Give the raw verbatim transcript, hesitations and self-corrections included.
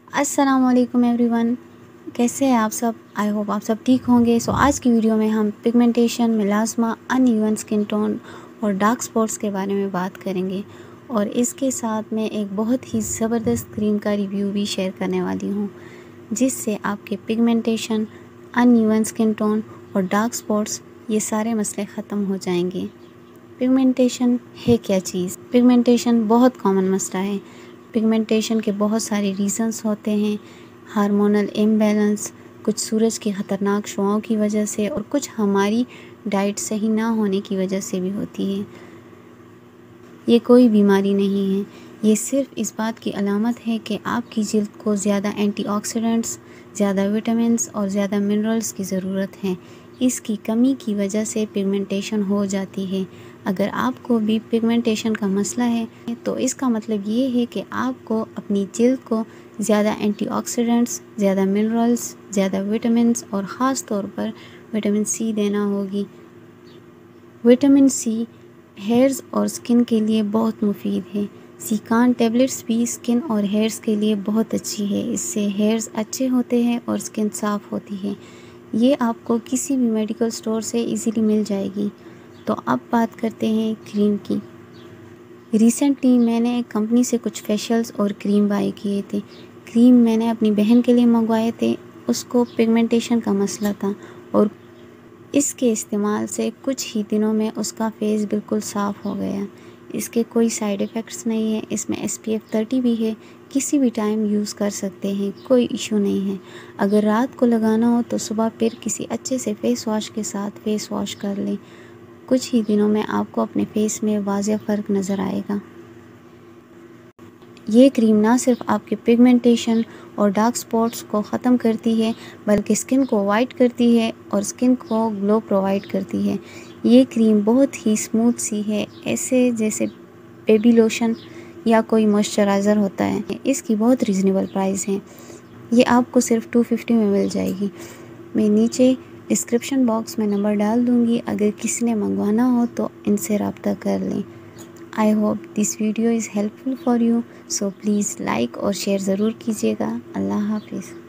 अस्सलाम वालेकुम एवरीवन, कैसे हैं आप सब। आई होप आप सब ठीक होंगे। सो so, आज की वीडियो में हम pigmentation, melasma, uneven skin tone और डार्क स्पॉट्स के बारे में बात करेंगे और इसके साथ मैं एक बहुत ही ज़बरदस्त क्रीम का रिव्यू भी शेयर करने वाली हूँ जिससे आपके पिगमेंटेशन, अनइवन स्किन टोन और डार्क स्पॉट्स ये सारे मसले ख़त्म हो जाएंगे। पिगमेंटेशन है क्या चीज़? पिगमेंटेशन बहुत कॉमन मसला है। पिगमेंटेशन के बहुत सारे रीज़न्स होते हैं, हार्मोनल इम्बैलेंस, कुछ सूरज की ख़तरनाक शुआओं की वजह से और कुछ हमारी डाइट सही ना होने की वजह से भी होती है। ये कोई बीमारी नहीं है, ये सिर्फ इस बात की अलामत है कि आपकी जिल्द को ज़्यादा एंटीऑक्सीडेंट्स, ज़्यादा विटामिन्स और ज़्यादा मिनरल्स की ज़रूरत है। इसकी कमी की वजह से पिगमेंटेशन हो जाती है। अगर आपको भी पिगमेंटेशन का मसला है तो इसका मतलब ये है कि आपको अपनी जिल्द को ज़्यादा एंटीऑक्सीडेंट्स, ज़्यादा मिनरल्स, ज़्यादा विटामिन्स और ख़ास तौर पर विटामिन सी देना होगी। विटामिन सी हेयर्स और स्किन के लिए बहुत मुफीद है। सीकान टेबलेट्स भी स्किन और हेयर्स के लिए बहुत अच्छी है। इससे हेयर्स अच्छे होते हैं और स्किन साफ़ होती है। ये आपको किसी भी मेडिकल स्टोर से इजीली मिल जाएगी। तो अब बात करते हैं क्रीम की। रिसेंटली मैंने एक कंपनी से कुछ फेशियल्स और क्रीम बाय किए थे। क्रीम मैंने अपनी बहन के लिए मंगवाए थे, उसको पिगमेंटेशन का मसला था और इसके इस्तेमाल से कुछ ही दिनों में उसका फेस बिल्कुल साफ़ हो गया। इसके कोई साइड इफ़ेक्ट्स नहीं है। इसमें एस पी एफ थर्टी भी है, किसी भी टाइम यूज़ कर सकते हैं, कोई इशू नहीं है। अगर रात को लगाना हो तो सुबह फिर किसी अच्छे से फ़ेस वॉश के साथ फ़ेस वॉश कर लें। कुछ ही दिनों में आपको अपने फेस में वाज़ेह फ़र्क नज़र आएगा। ये क्रीम ना सिर्फ आपके पिगमेंटेशन और डार्क स्पॉट्स को ख़त्म करती है बल्कि स्किन को वाइट करती है और स्किन को ग्लो प्रोवाइड करती है। ये क्रीम बहुत ही स्मूथ सी है, ऐसे जैसे बेबी लोशन या कोई मॉइस्चराइज़र होता है। इसकी बहुत रीज़नेबल प्राइस है। ये आपको सिर्फ टू फिफ्टी में मिल जाएगी। मैं नीचे डिस्क्रिप्शन बॉक्स में नंबर डाल दूँगी, अगर किसी ने मंगवाना हो तो इनसे रब्ता कर लें। I hope this video is helpful for you, so please like और शेयर ज़रूर कीजिएगा। अल्लाह हाफिज़।